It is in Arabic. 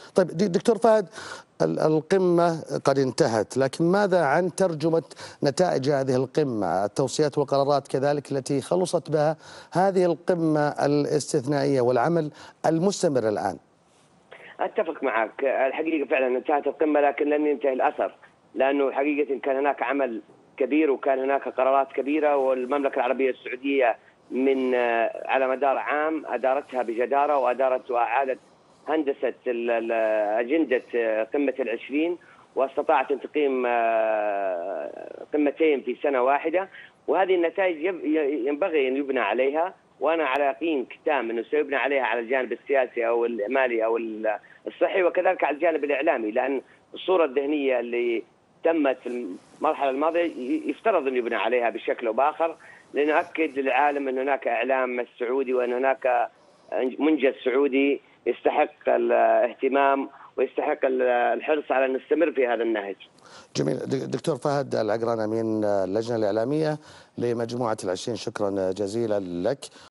طيب دكتور فهد، القمة قد انتهت، لكن ماذا عن ترجمة نتائج هذه القمة، التوصيات والقرارات كذلك التي خلصت بها هذه القمة الاستثنائية والعمل المستمر الآن؟ أتفق معك، الحقيقة فعلا انتهت القمة لكن لن ينتهي الأثر، لأنه حقيقة كان هناك عمل كبير وكان هناك قرارات كبيرة، والمملكة العربية السعودية من على مدار عام أدارتها بجدارة وأدارت وأعادت هندسة أجندة قمة العشرين، واستطاعت أن تقيم قمتين في سنة واحدة، وهذه النتائج ينبغي أن يبنى عليها، وأنا على يقين تام أنه سيبنى عليها على الجانب السياسي أو المالي أو الصحي، وكذلك على الجانب الإعلامي، لأن الصورة الذهنية اللي تمت في المرحلة الماضية يفترض أن يبنى عليها بشكل أو بآخر، لنؤكد للعالم أن هناك إعلام سعودي وأن هناك منجز سعودي يستحق الاهتمام ويستحق الحرص على أن نستمر في هذا النهج. جميل. دكتور فهد العقران، أمين اللجنة الإعلامية لمجموعة العشرين، شكرا جزيلا لك.